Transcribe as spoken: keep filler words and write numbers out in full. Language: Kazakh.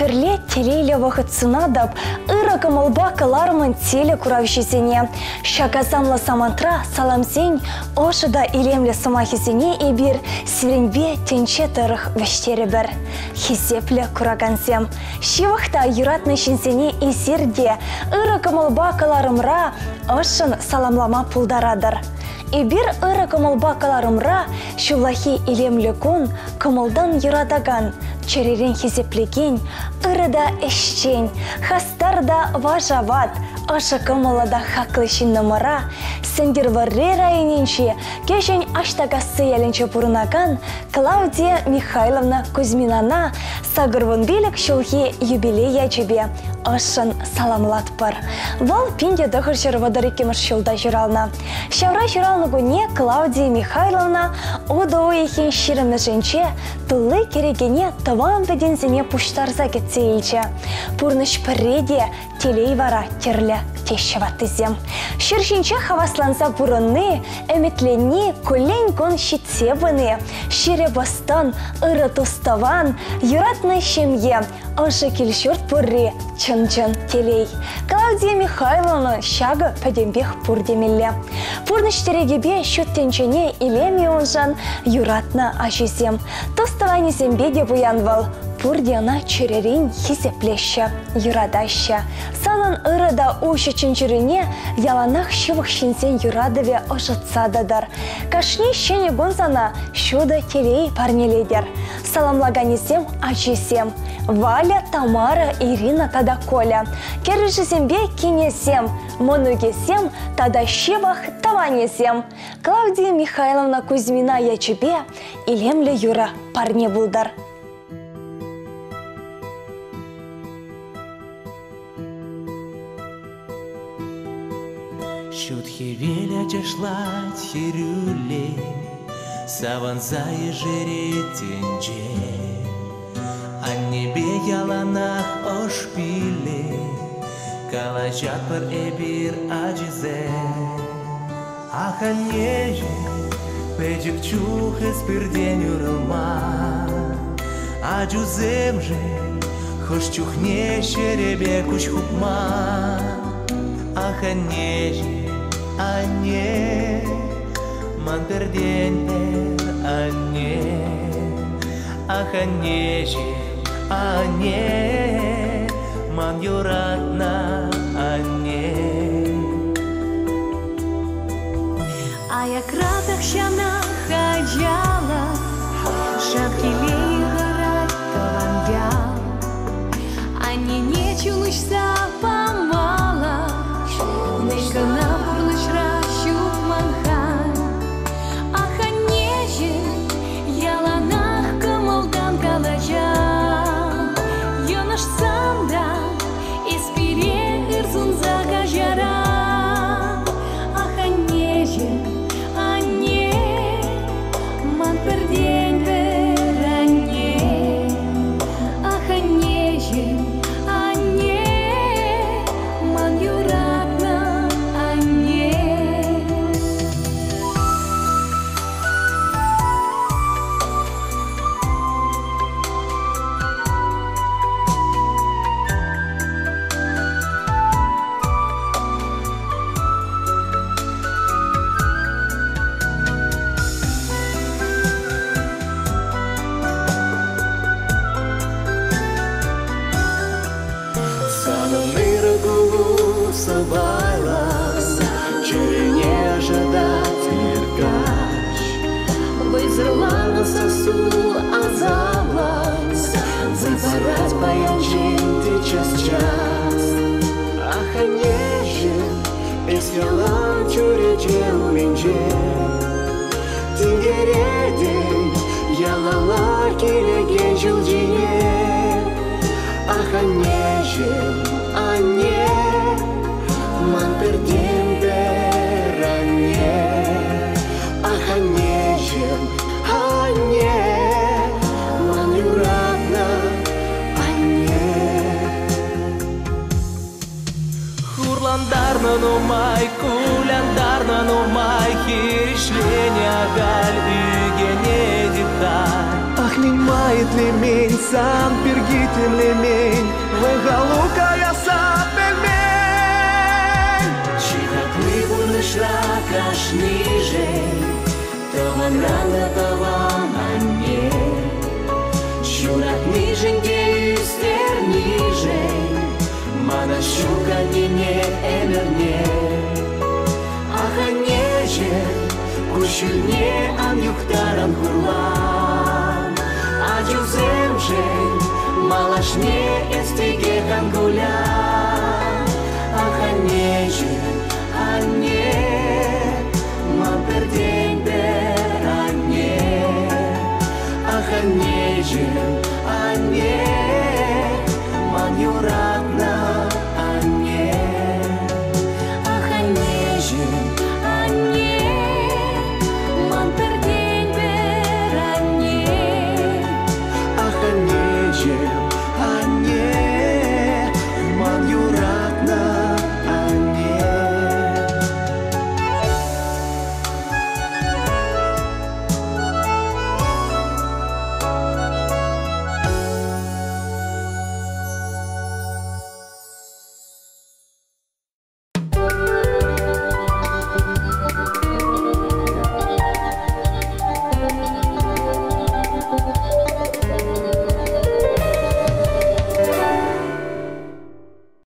Перле телейле вақыт сынадып, ыры кымылба кылармын теле куравшесене. Шаказамла самантра саламсен, ошыда илемле самахисене ебір, сиренбе тенче тұрық вештері бір. Хисепле курагансем. Шивақта юратны шинсене есерде, ыры кымылба кыларымра, ошын саламлама пулдарадыр. Ибир ыры кымылба кыларымра, шулахи илемле кун, кымылдан юрадаган, черерен хизеплеген, ырыда эшчен, хастарда важават, ашы кымылада хаклышын нымыра, сендер варре районенче, кешен аштагасы яленче пурынаган Клаудия Михайловна Кузьминана сагырвын билік шулхи юбилея чебе, ашын саламлатпыр. Вал пинде дұғыр жырвадар екемір шулда жырална. Шавра жыралны гуне Клаудия Михайловна ода ойхен ширымны женче тулы керегене таван бедензене пуштарза кетсе илче. Пурныш пірреде телей вара терлі тешеваттызем. Шыршинче хавасланса бұрынны, әметлені көлен кон шитсебыны, шире бастан, ыры туставан, юратны шемье, ашы келшерт бұрри, чын-чын телей. Клаудия Михайловна шагы пәдембех пұрдемелі. Пұрныштерегебе шөттенчене илеме онжан юратны ажызем. Туставанезембе де буянвал. Пурдена черерин хизеплеші, юрадаща. Санын ырыда ұшы чынчырыне яланақ шывық шинсен юрадыве ошытсададар. Кашни шене гонзана шуды телей парнеледер. Саламлаганесем ачисем. Валя, Тамара, Ирина, тада Коля. Кережізембе кенесем. Монугесем, тада шивах таванесем. Клаудия Михайловна Кузьмина ячебе илемле юра парне булдар. Шутхи веля джашлать хирюле, саванза и жире тенже, а небе яланах ошпиле, калачат пар эбир аджизе. Аханеже, педжик чух эспирдень урылма, аджузем же, хош чухне шеребе куч хупма. Аханеже, а не, ман пердень пер, а не, аханеже, а не, ман юратна, а не. А я кратах щана хаджала, шапкилей горать тавандя, а не нечулышся помала, ненька на пурныш ращук манхай. Аханеже, яланах кымылдан калажа, йоныш санда, испире ырзунза кажара. Аханеже, а не, ман пердень пер, а не. Аханеже, а не, ман юратна, а не. Сананы рагулу сабайла, черене ожидать иргач. Вызрывала сосу азабла, запорать паянчин ты час-час. Аханеже, эскелан чуреже уменже, тингередей, ялала килеген жылжине. Аханеже, а не, ман пердень пер, а не. Аханеже, а не, ман юратна, а не. Хурландарна нумай, куляндарна нумай, хиришленя галь үгене деталь. Ах, не мает лемень, сам пергитем лемень, ниже, таван рана таван анне. Шурат ниженде үстер ниже, мана щука не эмерне. Ах аннеже, кушюльне ан юхтаран хурлан, а юземже малашне эстиге гангулян. Ах аннеже, анне, ман пердень бер анне. Ах аннеже, анне, ман юратна анне. Ах аннеже, анне, ман пердень бер анне. Ах аннеже,